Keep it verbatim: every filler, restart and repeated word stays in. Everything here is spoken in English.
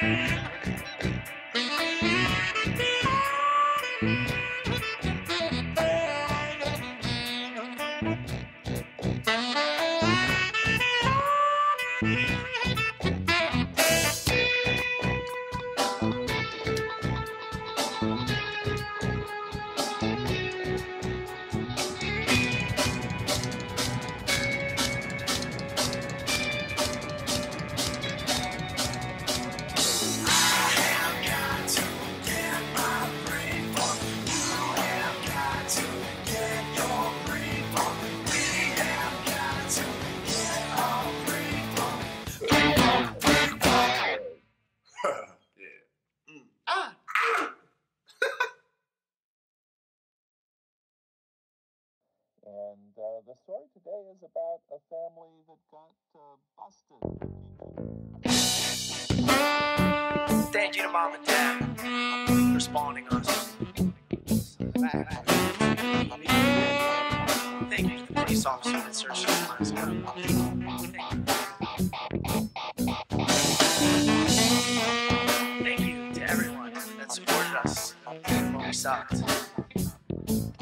And uh, the story today is about a family that got uh, busted. Thank you to Mom and Dad for spawning us. Thank you to the police officer that searched us last time. Thank you to everyone that supported us when we sucked.